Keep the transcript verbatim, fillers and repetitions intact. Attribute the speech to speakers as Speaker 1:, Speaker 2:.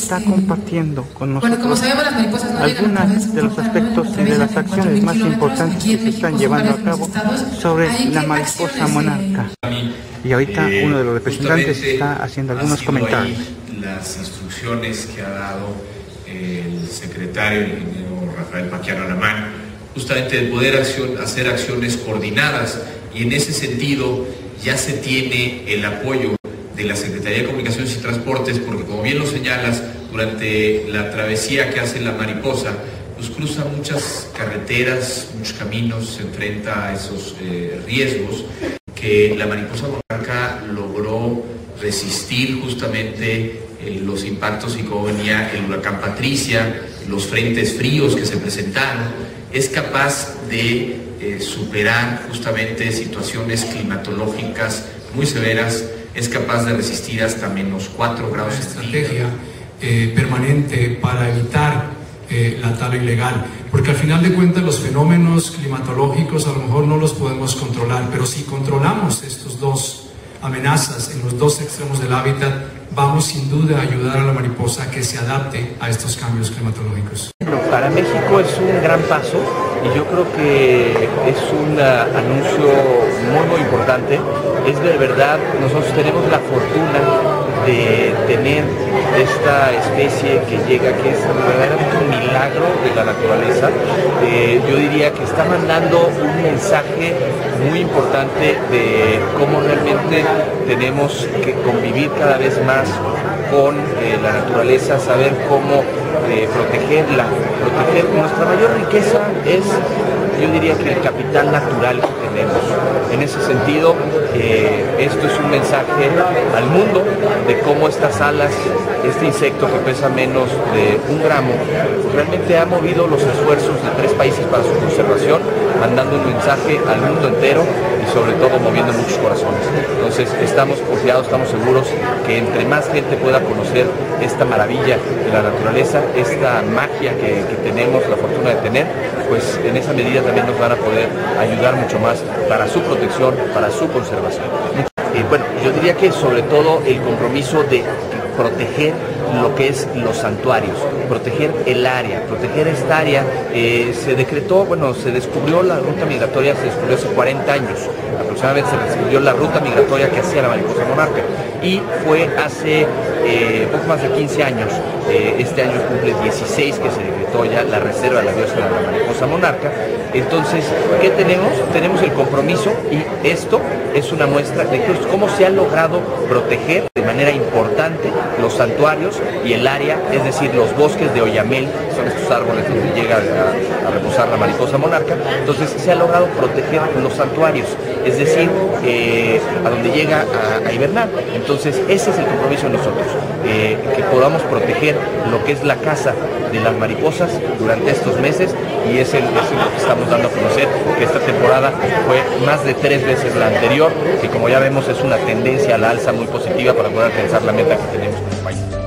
Speaker 1: está compartiendo con nosotros
Speaker 2: bueno, como sabemos, las mariposas no
Speaker 1: algunos de los aspectos y de las acciones más importantes que se están llevando a cabo sobre la mariposa monarca. Y ahorita eh, uno de los representantes está haciendo algunos comentarios.
Speaker 3: Las instrucciones que ha dado el secretario, el ingeniero Rafael Paquiano Alamán, justamente de poder acción, hacer acciones coordinadas, y en ese sentido ya se tiene el apoyo de la Secretaría de Comunicaciones y Transportes, porque como bien lo señalas, durante la travesía que hace la mariposa, pues cruza muchas carreteras, muchos caminos, se enfrenta a esos eh, riesgos que la mariposa monarca logró resistir justamente eh, los impactos, y como venía el huracán Patricia, los frentes fríos que se presentaron, es capaz de eh, superar justamente situaciones climatológicas muy severas, es capaz de resistir hasta menos cuatro grados centígrados.
Speaker 4: Estrategia eh, permanente para evitar eh, la tala ilegal, porque al final de cuentas los fenómenos climatológicos a lo mejor no los podemos controlar, pero si controlamos estos dos amenazas en los dos extremos del hábitat, vamos sin duda a ayudar a la mariposa a que se adapte a estos cambios climatológicos.
Speaker 5: Bueno, para México es un gran paso y yo creo que es un uh, anuncio muy muy importante. Es de verdad, nosotros tenemos la fortuna de tener esta especie que llega, que es verdaderamente un milagro de la naturaleza. Eh, yo diría que está mandando un mensaje muy importante de cómo realmente tenemos que convivir cada vez más con eh, la naturaleza, saber cómo eh, protegerla, proteger. Nuestra mayor riqueza es, yo diría que el capital natural que tenemos. En ese sentido, eh, esto es un mensaje al mundo de cómo estas alas, este insecto que pesa menos de un gramo, realmente ha movido los esfuerzos de tres países para su conservación, mandando un mensaje al mundo entero y sobre todo moviendo muchos corazones. Entonces estamos confiados, estamos seguros que entre más gente pueda conocer esta maravilla de la naturaleza, esta magia que, que tenemos la fortuna de tener, pues en esa medida también nos van a poder ayudar mucho más para su protección, para su conservación. Y bueno, yo diría que sobre todo el compromiso de proteger lo que es los santuarios, proteger el área, proteger esta área. Eh, se decretó, bueno, se descubrió la ruta migratoria, se descubrió hace cuarenta años, aproximadamente se descubrió la ruta migratoria que hacía la mariposa monarca, y fue hace eh, poco más de quince años, eh, este año cumple dieciséis que se decretó ya la reserva de la biosfera de la mariposa monarca. Entonces, ¿qué tenemos? Tenemos el compromiso, y esto es una muestra de cómo se ha logrado proteger de manera importante los santuarios y el área, es decir, los bosques de oyamel, son estos árboles donde llega a, a reposar la mariposa monarca. Entonces se ha logrado proteger los santuarios, es decir, eh, a donde llega a, a hibernar. Entonces ese es el compromiso de nosotros, eh, que podamos proteger lo que es la casa de las mariposas durante estos meses, y es, el, es lo que estamos dando a conocer, que esta temporada fue más de tres veces la anterior, que como ya vemos es una tendencia a la alza muy positiva para poder alcanzar la meta que tenemos como país.